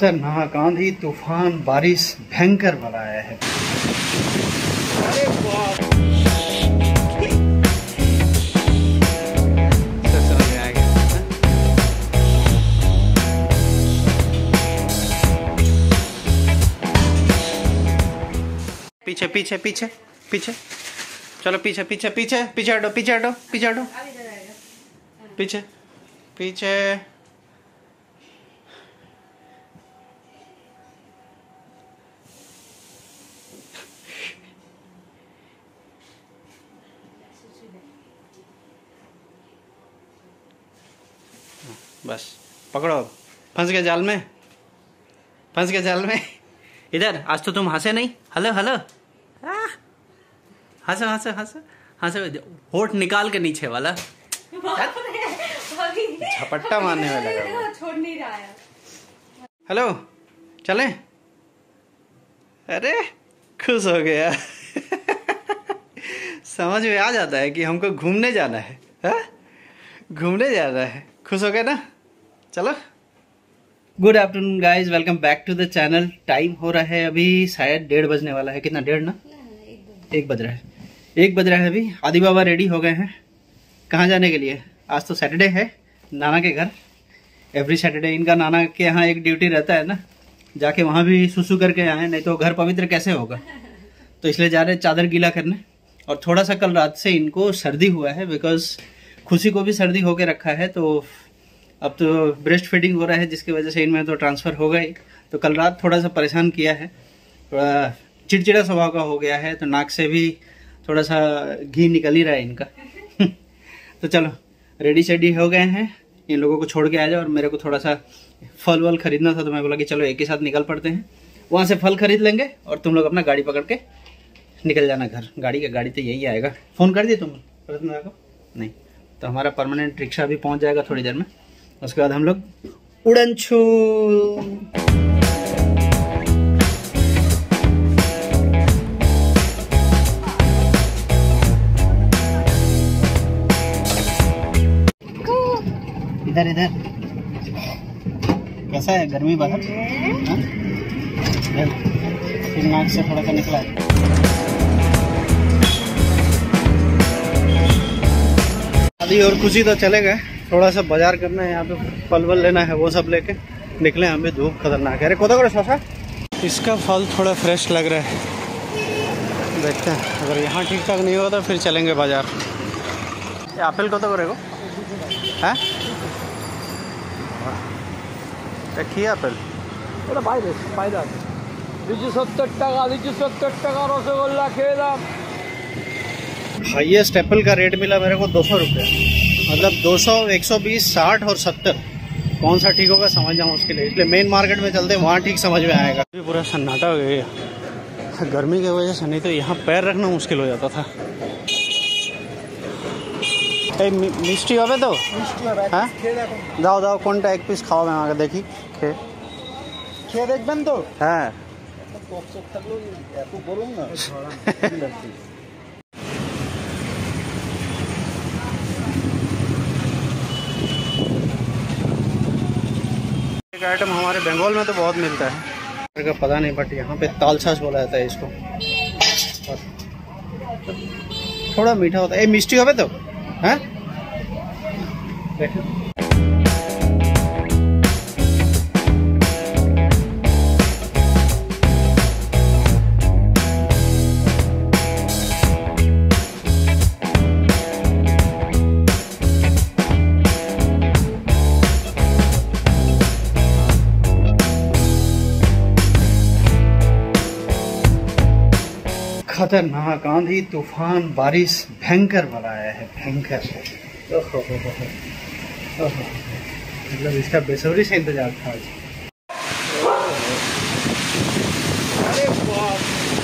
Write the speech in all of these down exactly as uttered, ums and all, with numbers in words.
खतरनाक आंधी तूफान बारिश भयंकर वाला आया है। अरे बाप, समझ में आ गया। पीछे पीछे पीछे पीछे चलो, पीछे पीछे पीछे पीछे हटो, पीछे हटो, पीछे हटो, पीछे पीछे। बस पकड़ो, फंस गए जाल में, फंस गए जाल में। इधर आज तो तुम हंसे नहीं। हेलो हेलो, हंसो हंसो हंसो हंसो, होठ निकाल के नीचे वाला झपट्टा मारने वाला छोड़ नहीं रहा है। हेलो चले, अरे खुश हो गया। समझ में आ जाता है कि हमको घूमने जाना है, हा? घूमने जाना है। खुश हो गए ना, चलो। Good afternoon guys, welcome back to the channel. Time हो रहा है अभी शायद डेढ़ बजने वाला है। कितना, डेढ़ ना, एक बज रहा है, एक बज रहा है अभी। आदि बाबा रेडी हो गए हैं। कहाँ जाने के लिए? आज तो सैटरडे है, नाना के घर। एवरी सैटरडे इनका नाना के यहाँ एक ड्यूटी रहता है ना, जाके वहाँ भी सुसु करके आए, नहीं तो घर पवित्र कैसे होगा। तो इसलिए जा रहे चादर गीला करने। और थोड़ा सा कल रात से इनको सर्दी हुआ है, बिकॉज खुशी को भी सर्दी होके रखा है। तो अब तो ब्रेस्ट फीडिंग हो रहा है, जिसकी वजह से इनमें तो ट्रांसफ़र होगा ही। तो कल रात थोड़ा सा परेशान किया है, थोड़ा चिड़चिड़ा स्वभाव का हो गया है। तो नाक से भी थोड़ा सा घी निकल ही रहा है इनका। तो चलो रेडी शेडी हो गए हैं, इन लोगों को छोड़ के आ जाओ। और मेरे को थोड़ा सा फल वल खरीदना था, तो मैं बोला कि चलो एक ही साथ निकल पड़ते हैं। वहाँ से फल खरीद लेंगे और तुम लोग अपना गाड़ी पकड़ के निकल जाना घर। गाड़ी का गाड़ी तो यही आएगा। फ़ोन कर दिए तुम रत्ना को? नहीं, तो हमारा परमानेंट रिक्शा भी पहुँच जाएगा थोड़ी देर में। उसके बाद हम लोग उड़न छू। इधर इधर कैसा है, गर्मी बाहर? फिर नाक से थोड़ा सा निकला है। आदि और खुशी तो चले गए, थोड़ा सा बाजार करना है, यहाँ पे फल वल लेना है, वो सब लेके निकले। हम भी धूप खतरनाक है। अरे कोदा करो शोषा, इसका फल थोड़ा फ्रेश लग रहा है, देखते हैं। अगर यहाँ ठीक ठाक नहीं होगा तो फिर चलेंगे बाजार। एप्पल को तो करेगा है देखिए एप्पल ওটা বাইরে বাইরে আছে। দুশো সত্তর টাকা, দুশো সত্তর টাকা রসগোল্লা খেয়ে দাম। हाईएस्ट एप्पल का रेट मिला मेरे को दो सौ रुपये, मतलब दो सौ, एक सौ बीस, साठ और सत्तर। कौन सा ठीक होगा समझना मुश्किल है, इसलिए मेन मार्केट में चलते हैं, वहाँ ठीक समझ में आएगा। अभी पूरा सन्नाटा हो गया गर्मी की वजह से, नहीं तो यहाँ पैर रखना मुश्किल हो जाता था। मिष्टी হবে তো? হ্যাঁ দাও দাও, কোনটা এক পিস খাওয়াবে আমাকে দেখি, খেয়ে খেয়ে দেখবেন তো। হ্যাঁ এত গরম না। एक आइटम हमारे बंगाल में तो बहुत मिलता है, का पता नहीं, बट यहाँ पे ताल छाछ बोला जाता है इसको। थोड़ा मीठा होता है। मिष्टी হবে तो हैं? खतरनाक आंधी तूफान बारिश भयंकर वाला आया है, भयंकर। ओहो हो हो हो, मतलब इसका बेसब्री से इंतजार था आज। अरे बाप,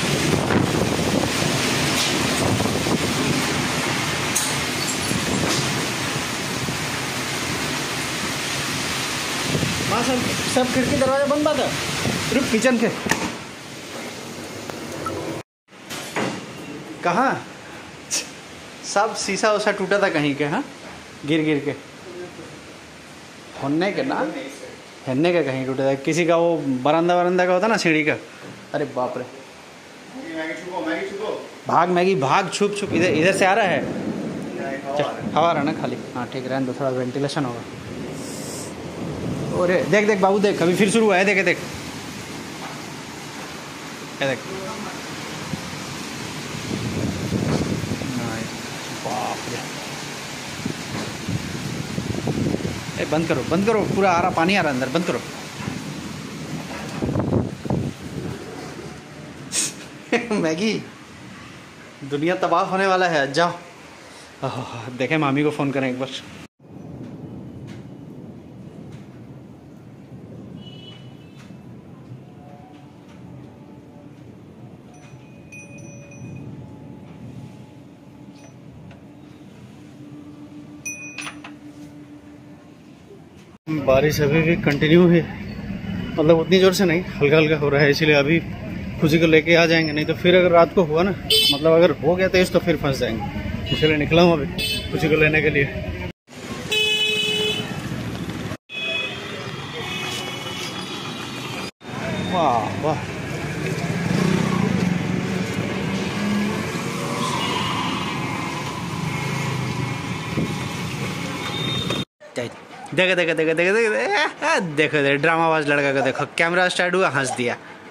वहाँ सब सब खिड़की दरवाजा बंद बात है। रुक, किचन के कहाँ सब शीशा उसा टूटा था कहीं के, हाँ गिर गिर के। होने के ना हिलने का कहीं टूटे, किसी का वो बरामदा बरामदा का होता ना सीढ़ी का। अरे बाप रे, भाग मैगी भाग, छुप छुप। इधर इधर से आ रहा है, हवा रहा ना खाली। हाँ ठीक, रहने दो, थोड़ा वेंटिलेशन होगा। अरे देख देख बाबू देख, अभी फिर शुरू हुआ है, देख देख देख। बाप रे, ए बंद करो बंद करो, पूरा आ रहा पानी आ रहा अंदर, बंद करो। मैगी, दुनिया तबाह होने वाला है, जाओ। देखें मामी को फ़ोन करें एक बार। बारिश अभी भी कंटिन्यू है, मतलब उतनी ज़ोर से नहीं, हल्का हल्का हो रहा है, इसीलिए अभी खुशी को लेके आ जाएंगे। नहीं तो फिर अगर रात को हुआ ना, मतलब अगर हो गया तेज तो फिर फंस जाएंगे। इसलिए निकला हूँ अभी खुशी को लेने के लिए। वाह वाह, देखो देखो देखो देखो देखो देखो देखो ड्रामाबाज लड़का को देखो, कैमरा स्टार्ट हुआ हंस दिया।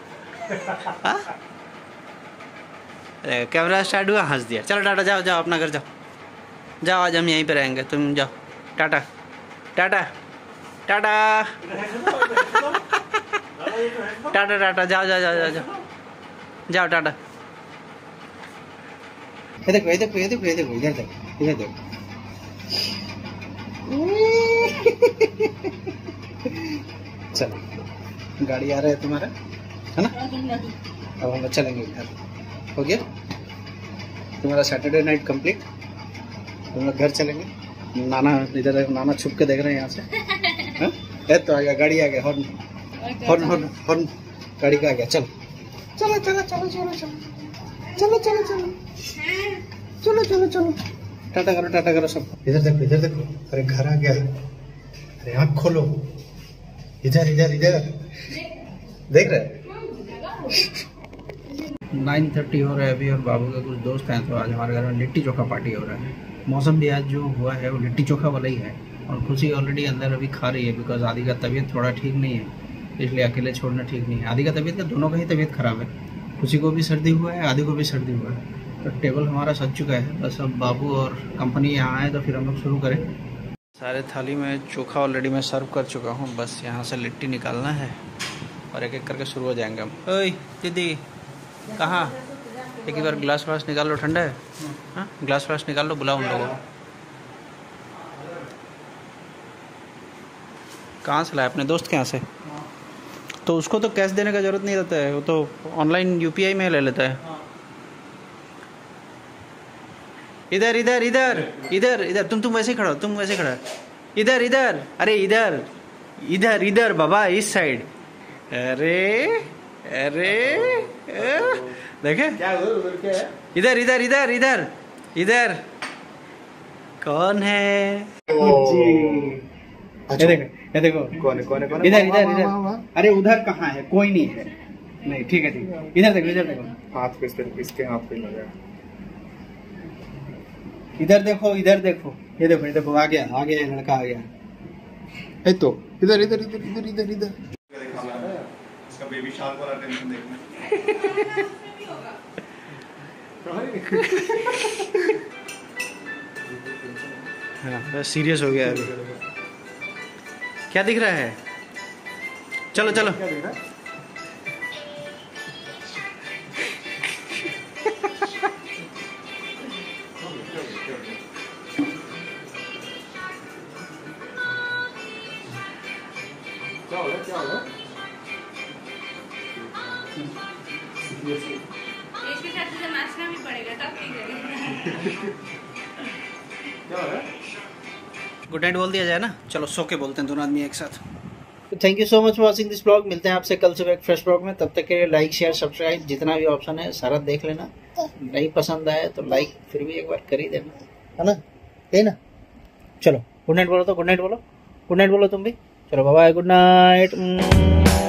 कैमरा स्टार्ट हुआ हंस दिया। चलो टाटा, जाओ जाओ अपना घर जाओ, जाओ आज हम यहीं पे रहेंगे, तुम जाओ। टाटा टाटा टाटा टाटा टाटा, जाओ जाओ जाओ जाओ जाओ जाओ टाटा। ये देखो ये देखो ये देखो ये देखो, इधर देखो इधर देखो। चलो गाड़ी आ रहा है तुम्हारा, है ना? अब हम चलेंगे घर, हो गया तुम्हारा सैटरडे नाइट कंप्लीट। तुम लोग घर चलेंगे। नाना इधर, नाना छुप के देख रहे हैं यहाँ से। हाँ? ए तो आ गया, गाड़ी आ गया, हॉर्न हॉर्न हॉर्न हॉर्न गाड़ी का आ गया। चलो चलो चलो चलो चलो चलो चलो चलो चलो चलो चलो चलो टाटा करो टाटा करो सब। इधर देखो इधर देखो, अरे घर आ गया। अरे आँख खोलो, इधर इधर इधर देख रहे। नाइन थर्टी हो रहा है अभी, और बाबू के कुछ दोस्त हैं, तो आज हमारे घर में लिट्टी चोखा पार्टी हो रहा है। मौसम भी आज जो हुआ है वो लिट्टी चोखा वाला ही है, और खुशी ऑलरेडी अंदर अभी खा रही है, बिकॉज आदि का तबीयत थोड़ा ठीक नहीं है, इसलिए अकेले छोड़ना ठीक नहीं है। आदि का तबीयत का, दोनों का ही तबीयत खराब है, खुशी को भी सर्दी हुआ है, आदि को भी सर्दी हुआ है। तो टेबल हमारा सज चुका है, बस अब बाबू और कंपनी यहाँ आए तो फिर हम लोग शुरू करें। सारे थाली में चोखा ऑलरेडी मैं सर्व कर चुका हूँ, बस यहाँ से लिट्टी निकालना है और एक एक करके शुरू हो जाएंगे हम। ओए दीदी कहाँ, एक बार ग्लास व्लास निकाल लो, ठंडा है। हाँ ग्लास व्लास निकाल लो, बुलाओ उन लोगों को। कहाँ से लाए, अपने दोस्त के यहाँ से? तो उसको तो कैश देने का जरूरत नहीं रहता है, वो तो ऑनलाइन यूपीआई में ले लेता है। इधर इधर इधर इधर इधर, तुम तुम वैसे खड़ा हो, तुम वैसे खड़ा, इधर इधर, अरे इधर इधर इधर बाबा, इस साइड। अरे अरे देखे, इधर इधर इधर इधर इधर, कौन है? ये देखो ये देखो, कौन है कौन है कौन है? इधर इधर इधर, अरे उधर कहाँ है, कोई नहीं है। नहीं ठीक है ठीक है, इधर देखो इधर देखो, हाथ पे इसके हाथ पे लगा, इधर देखो इधर देखो, ये देखो ये देखो, आ गया आ गया लड़का आ गया। है तो इधर इधर इधर इधर इधर इधर, इसका बेबी शार्क वाला टेंशन देखना। हाँ सीरियस हो गया अभी। क्या दिख रहा है? चलो चलो क्या हो रहा है क्या हो रहा है? इसके साथ तुझे नाचना भी पड़ेगा, तब ठीक लगेगा। क्या हो रहा है? गुड नाइट बोल दिया जाए ना, चलो सो के बोलते हैं दोनों आदमी एक साथ। Thank you so much for watching this blog. मिलते हैं आपसे कल सुबह एक फ्रेश ब्लॉग में, तब तक के लिए लाइक शेयर सब्सक्राइब जितना भी ऑप्शन है सारा देख लेना। नहीं पसंद आए तो लाइक फिर भी एक बार कर ही देना, है ना? है ना? चलो गुड नाइट बोलो, तो गुड नाइट बोलो, गुड नाइट बोलो तुम भी। चलो बाय बाय, गुड नाइट।